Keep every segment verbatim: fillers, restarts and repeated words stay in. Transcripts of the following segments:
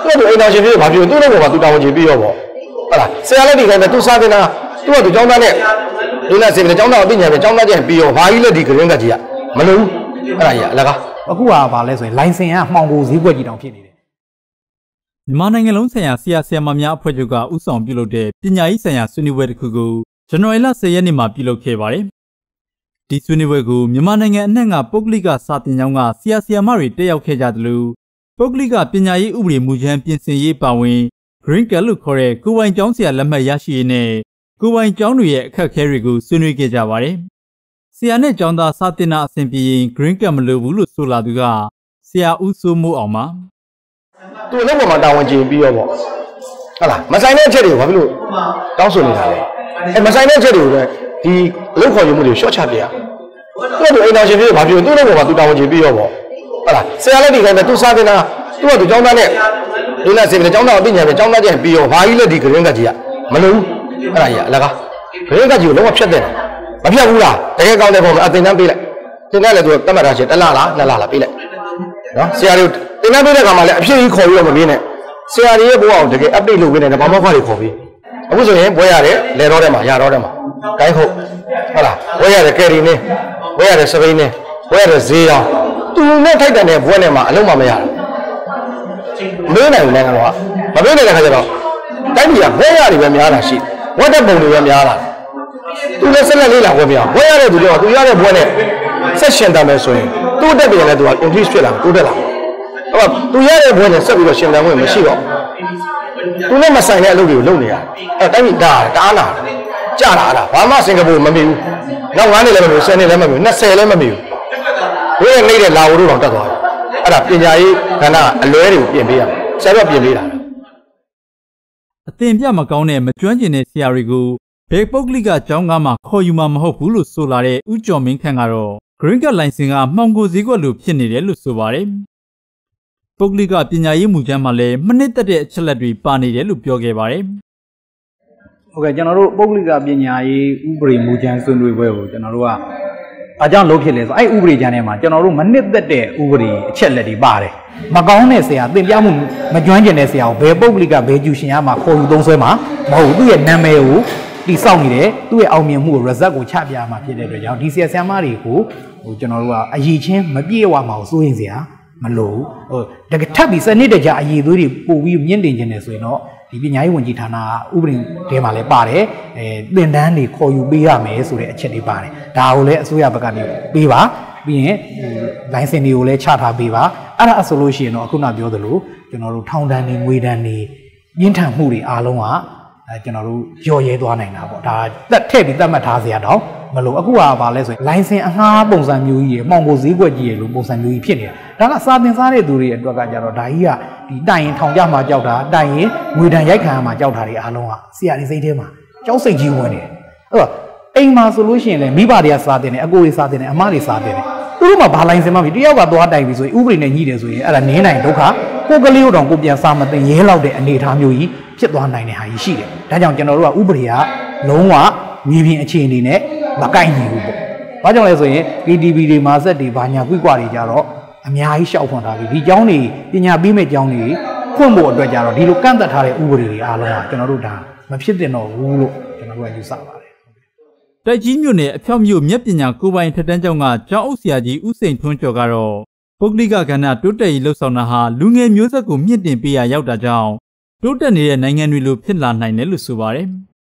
都哎，那些别把别人都那个嘛，都当我钱必要不？好啦，谁来离开呢？都啥的呢？都都讲他呢，你那谁呢？讲他并且讲他钱必要，万一了这个人个钱，没路，好啦呀，那个。 အခုကပါလဲဆိုရင်လိုင်စင်ကမှောင်ကိုဈေးကွက်ကြီးတောင်ဖြစ်နေတယ်မြန်မာနိုင်ငံလုံးဆိုင်ရာဆရာဆရာမများအဖွဲ့ချုပ်ကဥဆောင်ပြုလုပ်တဲ့ပညာရေးဆိုင်ရာဆွေးနွေးပွဲတစ်ခုကိုဇန်နဝါရီလ十ရက်နေ့မှာပြုလုပ်ခဲ့ပါတယ်။ဒီဆွေးနွေးပွဲကိုမြန်မာနိုင်ငံအနှံ့ကပုဂ္ဂလိကစာသင်ကျောင်းကဆရာဆရာမတွေတက်ရောက်ခဲ့ကြသလိုပုဂ္ဂလိကပညာရေးဥပဒေမူကြမ်းပြင်ဆင်ရေးပါဝင် Green Card လို့ခေါ်တဲ့ကိုယ်ပိုင်ကျောင်းဆရာလက်မှတ်ရရှိရေးနဲ့ကိုယ်ပိုင်ကျောင်းတွေရဲ့အခက်အခဲတွေကိုဆွေးနွေးခဲ့ကြပါတယ်။ဆရာနဲ့ကျောင်းသားစာသင်တာအဆင်ပြေရင် Green Card မလိုဘူးလို့ဆိုလာသူကဆရာဦးစိုးမိုးအောင်ပါသူ့လောက်ပေါ်မှာတာဝန်ကျင်ပြီးတော့ပေါ့ဟုတ်လားမဆိုင်တဲ့အချက်တွေကိုဘာဖြစ်လို့တောင်းဆိုနေတာလဲအဲမဆိုင်တဲ့အချက်တွေကိုလည်းဒီအလုပ်ခေါ်ယူမှုတွေရှော့ချပြရသူ့တို့အိမ်တော်ရှင်တွေဘာဖြစ်လို့သူ့လောက်ပေါ်မှာသူတာဝန်ကျင်ပြီးတော့ပေါ့ဟုတ်လားဆရာလက်ဒီခိုင်းတယ်သူစားတင်တာသူ့ကသူကျောင်းသားနဲ့ဒီလားစေတယ်ကျောင်းသားအပညာပဲကျောင်းသားချင်းပြီးတော့ဘာကြီးလက်ဒီဂရင်းကကြီးကမလို့အဲ့ဒါကြီးအလကားဂရင်းကကြီးကိုလုံးဝဖြတ်တယ်မဖြတ်ဘူးလားတကယ်ကောင်းတဲ့ပုံမှာအတင်တန်းပေးလိုက်တင်တန်းလည်းသူတတ်မှတ်ထားချင်းတစ်လလားနှစ်လလားပေးလိုက်နော်ဆရာတွေတင်တန်းပေးတဲ့ခါမှာလည်းအဖြစ်ကြီးခေါ်ပြီးတော့မပေးနဲ့ဆရာတွေရဲ့ဘဝကိုတကယ် update လုပ်ပေးနေတယ်ဘာမှခွာတွေခေါ်ပြီးအခုဆိုရင်ဘွဲရတယ်လေတော့တယ်မှာရတော့တယ်မှာကိုင်းခုတ်ဟုတ်လားဘွဲရတယ်ကယ်ရီနေဘွဲရတယ်စပိန်နေဘွဲရတယ်ဈေးရောသူနဲ့ထိုက်တဲ့ဘွဲနဲ့မှာအလုံးမမရဘူးမင်းနိုင်ဘူးနိုင်ငံတော်ကမပေးနေတဲ့ခါကျတော့တိုင်းပြည်ကဘွဲရတယ်ပဲများတာရှိဝတ်တဲ့ပုံတွေပဲများတာသူလည်းဆက်လက်လေးလာဝယ်ပြဘွဲရတဲ့သူတွေကသူရတဲ့ဘွဲနဲ့ဆက်ရှင်တမ်းမယ်ဆိုရင်တိုးတက်ပြန်လဲသူက increase ဖြစ်လာတိုးတက်လာဟုတ်ပါသူရတဲ့ဘွဲနဲ့ဆက်ပြီးတော့ရှင်တမ်းဝင်မရှိတော့သူနဲ့မဆိုင်တဲ့အလုပ်တွေကိုလုပ်နေရအဲတိုင်းပြည်ဒါတားလာကြတာလားဘာမှစင်ကာပူမမီဘူးနောက်ငါးနှစ်လည်းမမီဘူးဆယ်နှစ်လည်းမမီဘူးနှစ်ဆယ်လည်းမမီဘူးဘွဲရနေတဲ့လာဝတို့တောင်တက်သွားတယ်အဲ့ဒါပညာရေးကဏ္ဍအလွဲတွေကိုပြင်ပေးရမယ်ဆရာတို့ပြင်ပေးတာအသင်ပြမကောင်းတဲ့မကျွမ်းကျင်တဲ့ဆရာတွေကိုဘယ်ပုဂ္ဂလိကကျောင်းကားမှခေါ်ယူမှာမဟုတ်ဘူးလို့ဆိုလာတဲ့ဦးကျော်မင်းခန့်ကတော့ Green Card လိုင်စင်ကမှောင်ကိုဈေးကွက်လိုဖြစ်နေတယ်လို့ဆိုပါတယ်။ပုဂ္ဂလိကပညာရေးမူကြမ်းမှာလည်းမနစ်သက်တဲ့အချက်လက်တွေပါနေတယ်လို့ပြောခဲ့ပါတယ်။ဟုတ်ကဲ့ကျွန်တော်တို့ပုဂ္ဂလိကပညာရေးဥပဒေမူကြမ်းဆွေးနွေးပွဲကိုကျွန်တော်တို့ကအားကြောင့်လုပ်ဖြစ်လဲဆိုအဲ့ဥပဒေကြမ်းထဲမှာကျွန်တော်တို့မနစ်သက်တဲ့ဥပဒေအချက်လက်တွေပါတယ်။မကောင်းတဲ့ဆရာသင်ပြမှုမကျွမ်းကျင်တဲ့ဆရာကိုဘယ်ပုဂ္ဂလိကဘယ်ကျူရှင်ရမှာခေါ်ယူသုံးဆွဲမှာမဟုတ်ဘူးသူ့ရဲ့နာမည်ကိုဒီစောင့်နေတယ်သူ့ရဲ့အောင်မြင်မှုကို result ကိုချပြမှာဖြစ်တဲ့အတွက်ကြောင့်ဒီဆရာဆရာမတွေကိုဟိုကျွန်တော်တို့ကအရေးချင်းမပြည့်ဝမှာကိုစိုးရင်စရာမလိုဟိုတကယ်ထပ်ပြီးစနစ်တကျအရေးသွေးတွေပို့ပြီးမြင့်တင်ခြင်းတယ်ဆိုရင်တော့ဒီပညာရေးဝန်ကြီးဌာနဥပဒေထဲမှာလည်းပါတယ်အဲသင်တန်းတွေခေါ်ယူပေးရမယ်ဆိုတဲ့အချက်တွေပါတယ်ဒါကိုလည်းအစိုးရဘက်ကနေပေးပါပြီးရင်လိုင်စင်တွေကိုလည်းချထားပေးပါအဲ့ဒါအဆိုလို့ရှိရင်တော့အခုနပြောသလိုကျွန်တော်တို့ထောင်ဒဏ်တွေငွေဒဏ်တွေပြင်းထန်မှုတွေအားလုံးကအဲကျွန်တော်တို့ရော်ရဲသွားနိုင်တာပေါ့ဒါတက်ထည့်ပြီးတတ်မှတ်ထားစရာတော့မလို့အခုကပါလဲဆိုရင်လိုင်စင်အငှားပုံစံမျိုးကြီးရမှောင်ကိုဈေးကွက်ကြီးရလို့ပုံစံမျိုးကြီးဖြစ်နေတာဒါကစာသင်စားတဲ့သူတွေအတွက်ကကြတော့ဒါကြီးကဒီတိုင်ရင်ထောင်ကြမှာကြောက်တာတိုင်ရင်ငွေဒဏ်ရိုက်ခံရမှာကြောက်တာတွေအားလုံးကဆရာတွေစိတ်ထဲမှာကြောက်စိတ်ကြီးဝင်နေတယ်အဲ့တော့အိမ်မှာဆိုလို့ရှိရင်လည်းမိဘတွေကစားတင်တယ်အကိုတွေစားတင်တယ်အမတွေစားတင်တယ်သူတို့မှဘာလိုင်စင်မှမဖြစ်တယောက်ကသွားတိုင်ပြီဆိုရင်ဥပဒေနဲ့ညှိတယ်ဆိုရင်အဲ့ဒါနင်းနိုင်ဒုက္ခကိုကလေးတို့တောင်ကိုပြန်စားမသိရဲလောက်တဲ့အနေအထားမျိုးကြီးဖြစ်သွားနိုင်တဲ့ဟာကြီးရှိတယ်ဒါကြောင့်ကျွန်တော်တို့ကဥပဒေကလုံးဝမြေပြင်အခြေအနေနဲ့မကိုက်ညီဘူးပေါ့ဘာကြောင့်လဲဆိုရင် P T V တွေမာဆက်တွေဘာညာကွိကွာတွေကြတော့အများကြီးရှောက်ဖွင့်ထားပြီဒီကျောင်းတွေပညာပေးမဲ့ကျောင်းတွေဖွင့်ဖို့အတွက်ကြတော့ဒီလိုကန့်သက်ထားတဲ့ဥပဒေတွေအားလုံးကကျွန်တော်တို့ဒါမဖြစ်တင်တော့ဘူးလို့ကျွန်တော်တို့ကယူဆပါတယ်တိုက်ကြီးမြို့နယ်အဖြောက်မြို့မြက်ပညာကိုပိုင်ထက်တန်းကျောင်းကကျောင်းအုပ်ဆရာကြီးဦးစိန်ထွန်းကျော်ကတော့ပုဂ္ဂလိကကဏ္ဍတိုးတက်ရေးလှုပ်ဆောင်တာဟာလူငယ်မျိုးဆက်ကိုမြင့်တင်ပေးရရောက်တာကြောင့်တိုးတက်နေတဲ့နိုင်ငံတွေလိုဖြစ်လာနိုင်တယ်လို့ဆိုပါတယ်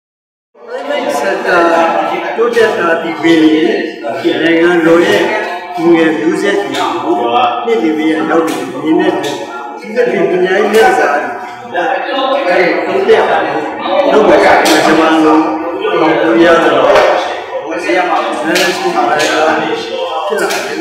တိုးတက်တာဒီပေလီနိုင်ငံတော်ရဲ့လူငယ်မျိုးဆက်ကိုနှစ်တည်ပြီးရောက်နေနေတဲ့ဒီကနေ့ပညာရေးလက်စားအဲတိုးတက်တာလို့ပဲကျွန်တော်တို့ပြောရတော့ဆရာမလည်းစကူပါရတာဖြစ်လာတယ်